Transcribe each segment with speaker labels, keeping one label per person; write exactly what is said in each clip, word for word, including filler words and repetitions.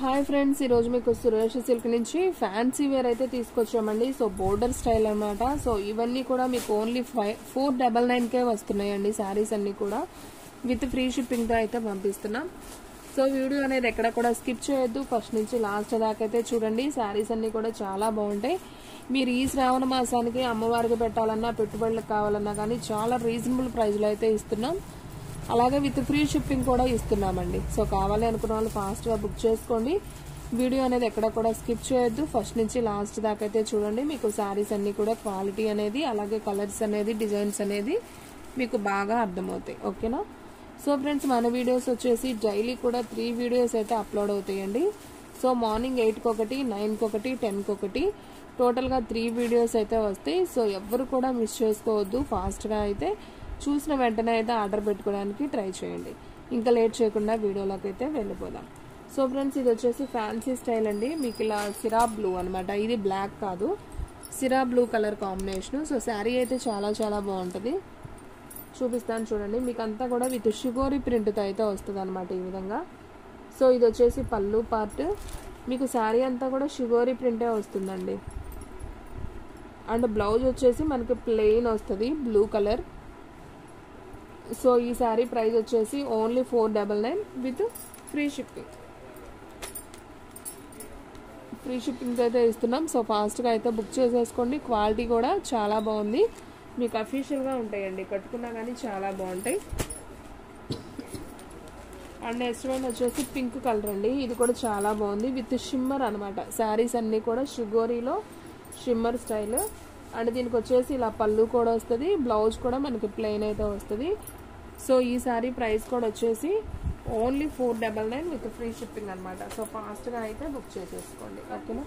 Speaker 1: Hi friends, ఈరోజు మీకు Suresh silk నుంచి ఫ్యాన్సీ వేర్ అయితే తీసుకొచ్చామండి. సో బోర్డర్ స్టైల్ అనమాట. సో ఇవన్నీ కూడా మీకు only five four double nine కే వస్తున్నాయండి. శారీస్ అన్ని కూడా విత్ ఫ్రీ షిప్పింగ్తో అయితే పంపిస్తున్నాం. సో వీడియో అనేది ఎక్కడ కూడా స్కిప్ చేయొద్దు, ఫస్ట్ నుంచి లాస్ట్ దాకా అయితే చూడండి. శారీస్ అన్ని కూడా చాలా బాగుంటాయి. మీరు ఈ శ్రావణ మాసానికి అమ్మవారికి పెట్టాలన్నా పెట్టుబడులకు కావాలన్నా కానీ చాలా రీజనబుల్ ప్రైస్లో అయితే ఇస్తున్నాం. అలాగే విత్ ఫ్రీ షిప్పింగ్ కూడా ఇస్తున్నామండి. సో కావాలి అనుకున్న వాళ్ళు ఫాస్ట్గా బుక్ చేసుకోండి. వీడియో అనేది ఎక్కడ కూడా స్కిప్ చేయొద్దు, ఫస్ట్ నుంచి లాస్ట్ దాకా అయితే చూడండి. మీకు శారీస్ అన్ని కూడా క్వాలిటీ అనేది, అలాగే కలర్స్ అనేది, డిజైన్స్ అనేది మీకు బాగా అర్థమవుతాయి. ఓకేనా? సో ఫ్రెండ్స్, మన వీడియోస్ వచ్చేసి డైలీ కూడా త్రీ వీడియోస్ అయితే అప్లోడ్ అవుతాయండి. సో మార్నింగ్ ఎయిట్కి ఒకటి, నైన్కి ఒకటి, టెన్కి ఒకటి, టోటల్గా త్రీ వీడియోస్ అయితే వస్తాయి. సో ఎవరు కూడా మిస్ చేసుకోవద్దు. ఫాస్ట్గా అయితే చూసిన వెంటనే అయితే ఆర్డర్ పెట్టుకోవడానికి ట్రై చేయండి. ఇంకా లేట్ చేయకుండా వీడియోలోకి అయితే వెళ్ళిపోదాం. సో ఫ్రెండ్స్, ఇది వచ్చేసి ఫ్యాన్సీ స్టైల్ అండి. మీకు ఇలా సిరా బ్లూ అనమాట. ఇది బ్లాక్ కాదు, సిరా blue colour combination. So sari అయితే చాలా చాలా బాగుంటుంది. చూపిస్తాను చూడండి. మీకు అంతా కూడా విత్ షిగోరి ప్రింట్తో అయితే వస్తుంది అనమాట ఈ విధంగా. సో ఇది వచ్చేసి పళ్ళు పార్ట్. మీకు శారీ అంతా కూడా షిగోరి ప్రింటే వస్తుందండి. అండ్ బ్లౌజ్ వచ్చేసి మనకి ప్లెయిన్ వస్తుంది, బ్లూ కలర్. సో ఈ శారీ ప్రైస్ వచ్చేసి only four double nine with free shipping. Free shipping అయితే ఇస్తున్నాం. సో ఫాస్ట్గా అయితే బుక్ చేసేసుకోండి. క్వాలిటీ కూడా చాలా బాగుంది. మీకు అఫీషియల్గా ఉంటాయండి, కట్టుకున్నా కానీ చాలా బాగుంటాయి. అండ్ నెక్స్ట్ వన్ వచ్చేసి పింక్ కలర్ అండి. ఇది కూడా చాలా బాగుంది విత్ షిమ్మర్ అనమాట. శారీస్ అన్నీ కూడా షుగోరీలో షిమ్మర్ స్టైల్. అండ్ దీనికి వచ్చేసి ఇలా పళ్ళు కూడా వస్తుంది, బ్లౌజ్ కూడా మనకి ప్లెయిన్ అయితే వస్తుంది. సో ఈ సారీ ప్రైస్ కూడా వచ్చేసి only four double nine with free shipping అనమాట. సో ఫాస్ట్గా అయితే బుక్ చేసేసుకోండి. ఓకేనా?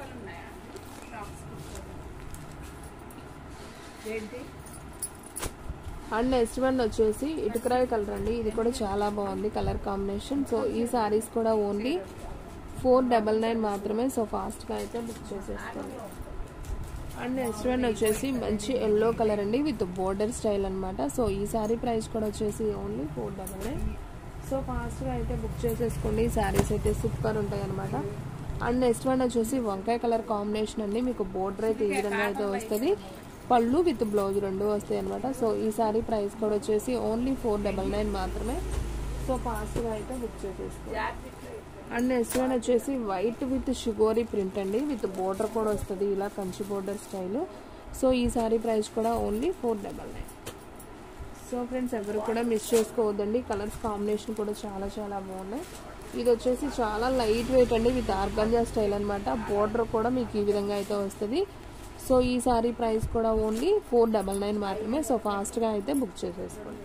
Speaker 1: అండ్ నెక్స్ట్ వన్ వచ్చేసి ఇటుకరాయి కలర్ అండి. ఇది కూడా చాలా బాగుంది కలర్ కాంబినేషన్. సో ఈ సారీస్ కూడా ఓన్లీ ఫోర్ డబల్ నైన్ మాత్రమే. సో ఫాస్ట్గా అయితే బుక్ చేసేసుకోండి. అండ్ నెక్స్ట్ వన్ వచ్చేసి మంచి ఎల్లో కలర్ అండి విత్ బోర్డర్ స్టైల్ అనమాట. సో ఈ సారీ ప్రైస్ కూడా వచ్చేసి only four double nine. So ఫాస్ట్గా అయితే బుక్ చేసేసుకోండి. శారీస్ అయితే సూపర్ ఉంటాయి అనమాట. అండ్ నెక్స్ట్ వన్ వచ్చేసి వంకాయ కలర్ కాంబినేషన్ అండి. మీకు బోర్డర్ అయితే ఈ విధంగా అయితే వస్తుంది, పళ్ళు విత్ బ్లౌజ్ రెండు వస్తాయి అనమాట. సో ఈ సారీ ప్రైస్ కూడా వచ్చేసి ఓన్లీ ఫోర్ డబల్ నైన్ మాత్రమే. సో ఫాస్ట్గా అయితే బుక్ చేసేసుకోండి. అండ్ నెక్స్ట్ వన్ వచ్చేసి వైట్ విత్ షుగోరీ ప్రింట్ అండి, విత్ బోర్డర్ కూడా వస్తుంది ఇలా కంచి బోర్డర్ స్టైల్. సో ఈ సారీ ప్రైస్ కూడా only four double nine. So friends, ఎవరు కూడా మిస్ చేసుకోవద్దండి. కలర్స్ కాంబినేషన్ కూడా చాలా చాలా బాగున్నాయి. ఇది వచ్చేసి చాలా లైట్ వెయిట్ అండి విత్ ఆర్గంజా స్టైల్ అనమాట. బోర్డర్ కూడా మీకు ఈ విధంగా అయితే వస్తుంది. సో ఈ సారీ ప్రైస్ కూడా ఓన్లీ ఫోర్ డబల్ నైన్ మాత్రమే. సో ఫాస్ట్గా అయితే బుక్ చేసేసుకోండి.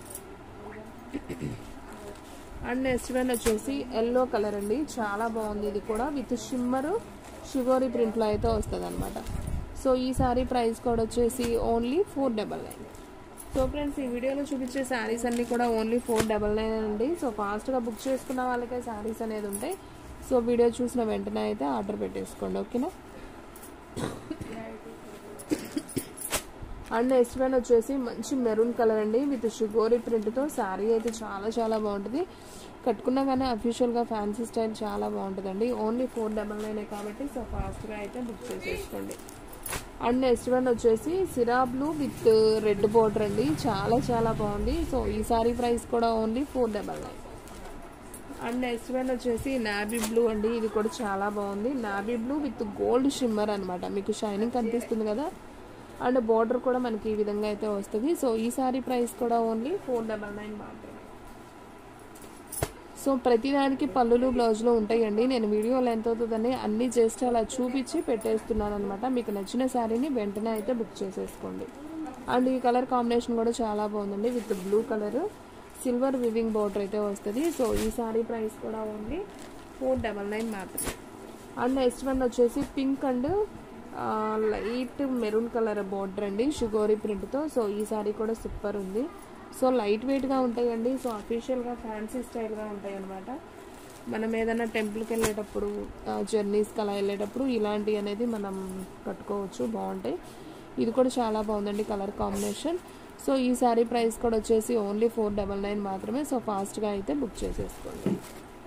Speaker 1: అండ్ నెక్స్ట్ వన్ వచ్చేసి ఎల్లో కలర్ అండి. చాలా బాగుంది. ఇది కూడా విత్ షిమ్మర్ షుగోరీ ప్రింట్లో అయితే వస్తుంది అనమాట. సో ఈ సారీ ప్రైస్ కూడా వచ్చేసి only four double nine. So friends, ఈ వీడియోలో చూపించే శారీస్ అన్నీ కూడా ఓన్లీ ఫోర్ డబల్ నైన్ అండి. సో ఫాస్ట్గా బుక్ చేసుకున్న వాళ్ళకే శారీస్ అనేది ఉంటాయి. సో వీడియో చూసిన వెంటనే అయితే ఆర్డర్ పెట్టేసుకోండి. ఓకేనా? అండ్ నెక్స్ట్ వన్ వచ్చేసి మంచి మెరూన్ కలర్ అండి విత్ షుగోరీ ప్రింట్తో. శారీ అయితే చాలా చాలా బాగుంటుంది. కట్టుకున్నా కానీ అఫీషియల్గా ఫ్యాన్సీ స్టైల్ చాలా బాగుంటుందండి. ఓన్లీ ఫోర్ డబల్ నైనే కాబట్టి సో ఫాస్ట్గా అయితే బుక్ చేసేసుకోండి. అండ్ నెక్స్ట్ వన్ వచ్చేసి సిరా బ్లూ విత్ రెడ్ బోర్డర్ అండి. చాలా చాలా బాగుంది. సో ఈ సారీ ప్రైస్ కూడా only four double nine. And next one వచ్చేసి నాబీ బ్లూ అండి. ఇది కూడా చాలా బాగుంది. Navy blue with gold shimmer అనమాట. మీకు షైనింగ్ కనిపిస్తుంది కదా. అండ్ బోర్డర్ కూడా మనకి ఈ విధంగా అయితే వస్తుంది. సో ఈ సారీ ప్రైస్ కూడా ఓన్లీ ఫోర్ డబల్ నైన్ మాత్రమే. సో ప్రతిదానికి పళ్ళులు బ్లౌజులు ఉంటాయండి. నేను వీడియో లెంత్ అవుతుందని అన్ని జస్ట్ అలా చూపించి పెట్టేస్తున్నాను అనమాట. మీకు నచ్చిన శారీని వెంటనే అయితే బుక్ చేసేసుకోండి. అండ్ ఈ కలర్ కాంబినేషన్ కూడా చాలా బాగుందండి with blue colour silver weaving border అయితే వస్తుంది. సో ఈ సారీ ప్రైస్ కూడా ఓన్లీ ఫోర్ డబల్ నైన్ మాత్రమే. అండ్ నెక్స్ట్ వన్ వచ్చేసి pink and light maroon colour border అండి షుగోరీ ప్రింట్తో. సో ఈ సారీ కూడా సూపర్ ఉంది. సో లైట్ వెయిట్గా ఉంటాయండి. సో అఫీషియల్గా ఫ్యాన్సీ స్టైల్గా ఉంటాయి అనమాట. మనం ఏదైనా టెంపుల్కి వెళ్ళేటప్పుడు, జర్నీస్కి అలా వెళ్ళేటప్పుడు ఇలాంటివి అనేది మనం కట్టుకోవచ్చు, బాగుంటాయి. ఇది కూడా చాలా బాగుందండి కలర్ కాంబినేషన్. సో ఈ సారీ ప్రైస్ కూడా వచ్చేసి ఓన్లీ ఫోర్ డబల్ నైన్ మాత్రమే. సో ఫాస్ట్గా అయితే బుక్ చేసేసుకోండి.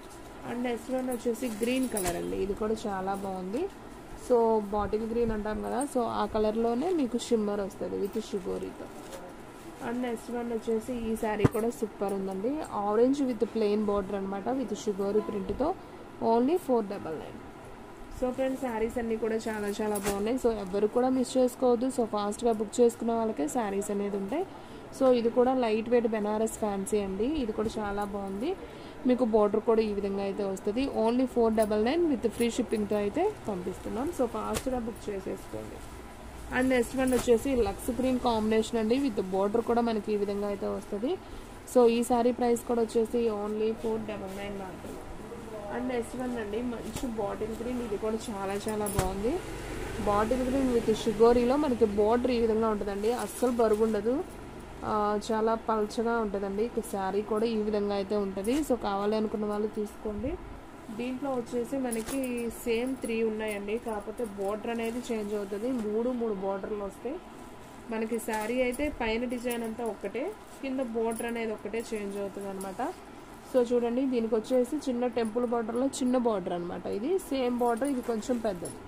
Speaker 1: అండ్ నెక్స్ట్ వన్ వచ్చేసి గ్రీన్ కలర్ అండి, ఇది కూడా చాలా బాగుంది. సో బాటిల్ గ్రీన్ అంటాం కదా, సో ఆ కలర్లోనే మీకు షిమ్మర్ వస్తుంది విత్ షిగోరీతో. అండ్ నెక్స్ట్ వన్ వచ్చేసి ఈ శారీ కూడా సూపర్ ఉందండి, ఆరెంజ్ విత్ ప్లెయిన్ బార్డర్ అనమాట విత్ షిగోరీ ప్రింట్తో, only four double nine. So friends saris అన్నీ కూడా చాలా చాలా బాగున్నాయి. సో ఎవరు కూడా మిస్ చేసుకోవద్దు. సో ఫాస్ట్గా బుక్ చేసుకున్న వాళ్ళకే శారీస్ అనేది ఉంటాయి. సో ఇది కూడా లైట్ వెయిట్ బెనారస్ ఫ్యాన్సీ అండి, ఇది కూడా చాలా బాగుంది. మీకు బార్డర్ కూడా ఈ విధంగా అయితే వస్తుంది, only four double nine with free షిప్పింగ్తో అయితే పంపిస్తున్నాం. సో ఫాస్ట్గా బుక్ చేసేసుకోండి. అండ్ నెక్స్ట్ వన్ వచ్చేసి లక్స్ గ్రీన్ కాంబినేషన్ అండి, విత్ బార్డర్ కూడా మనకి ఈ విధంగా అయితే వస్తుంది. సో ఈ శారీ ప్రైస్ కూడా వచ్చేసి ఓన్లీ ఫోర్ డబల్ నైన్ మాత్రమే. అండ్ నెక్స్ట్ వన్ అండి మంచి బాటిల్ గ్రీన్, ఇది కూడా చాలా చాలా బాగుంది. బాటిల్ గ్రీన్ విత్ షిగోరీలో మనకి బార్డర్ ఈ విధంగా ఉంటుందండి, అస్సలు బరువు ఉండదు, చాలా పల్చగా ఉంటుందండి. శారీ కూడా ఈ విధంగా అయితే ఉంటుంది. సో కావాలి అనుకున్న వాళ్ళు తీసుకోండి. దీంట్లో వచ్చేసి మనకి సేమ్ త్రీ ఉన్నాయండి, కాకపోతే బార్డర్ అనేది చేంజ్ అవుతుంది. మూడు మూడు బార్డర్లు వస్తాయి మనకి. శారీ అయితే పైన డిజైన్ అంతా ఒక్కటే, కింద బార్డర్ అనేది ఒక్కటే చేంజ్ అవుతుంది అనమాట. సో చూడండి దీనికి వచ్చేసి చిన్న టెంపుల్ బార్డర్లో చిన్న బార్డర్ అనమాట, ఇది సేమ్ బార్డర్, ఇది కొంచెం పెద్దది.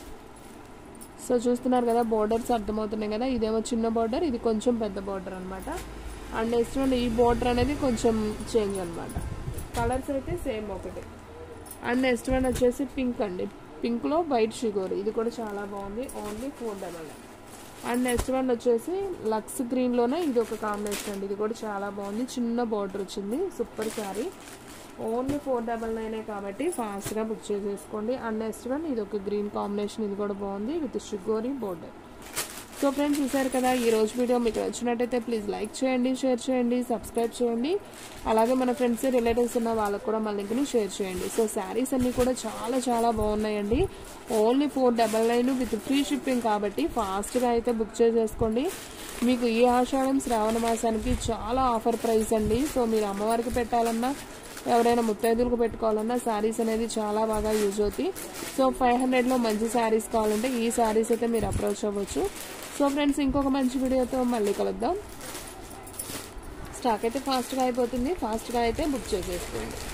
Speaker 1: సో చూస్తున్నారు కదా బార్డర్స్ అర్థమవుతున్నాయి కదా, ఇదేమో చిన్న బార్డర్, ఇది కొంచెం పెద్ద బార్డర్ అనమాట. అండ్ నెక్స్ట్ వన్ ఈ బార్డర్ అనేది కొంచెం చేంజ్ అనమాట, కలర్స్ అయితే సేమ్ ఒకటి. అండ్ నెక్స్ట్ వన్ వచ్చేసి పింక్ అండి, పింక్లో వైట్ షుగర్, ఇది కూడా చాలా బాగుంది, only four double nine. And next one వచ్చేసి లక్స్ గ్రీన్లోనే ఇది ఒక కాంబినేషన్ అండి, ఇది కూడా చాలా బాగుంది, చిన్న బార్డర్ వచ్చింది, super sari, only four double నైనే కాబట్టి ఫాస్ట్గా బుక్ చేసేసుకోండి. అండ్ నెక్స్ట్ వన్ ఇది ఒక గ్రీన్ కాంబినేషన్, ఇది కూడా బాగుంది విత్ షుగోరీ బోర్డర్. సో ఫ్రెండ్స్ చూసారు కదా, ఈ రోజు వీడియో మీకు నచ్చినట్టయితే ప్లీజ్ లైక్ చేయండి, షేర్ చేయండి, సబ్స్క్రైబ్ చేయండి. అలాగే మన ఫ్రెండ్స్ రిలేటివ్స్ ఉన్న వాళ్ళకు కూడా మన లింక్ని షేర్ చేయండి. సో శారీస్ అన్నీ కూడా చాలా చాలా బాగున్నాయండి, only four double nine with free shipping కాబట్టి ఫాస్ట్గా అయితే బుక్ చేసేసుకోండి. మీకు ఈ ఆషాఢం శ్రావణ మాసానికి చాలా ఆఫర్ ప్రైస్ అండి. సో మీరు అమ్మవారికి పెట్టాలన్నా ఎవరైనా ముత్తైదులకు పెట్టుకోవాలన్నా శారీస్ అనేది చాలా బాగా యూజ్ అవుతాయి. సో ఫైవ్ హండ్రెడ్లో మంచి శారీస్ కావాలంటే ఈ శారీస్ అయితే మీరు అప్రోచ్ అవ్వచ్చు. సో ఫ్రెండ్స్ ఇంకొక మంచి వీడియోతో మళ్ళీ కలుద్దాం. స్టాక్ అయితే ఫాస్ట్గా అయిపోతుంది, ఫాస్ట్గా అయితే బుక్ చేసేసుకోండి.